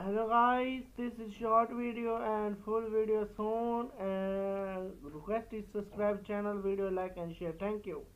Hello guys, this is short video and full video soon, and request is subscribe channel, video like and share. Thank you.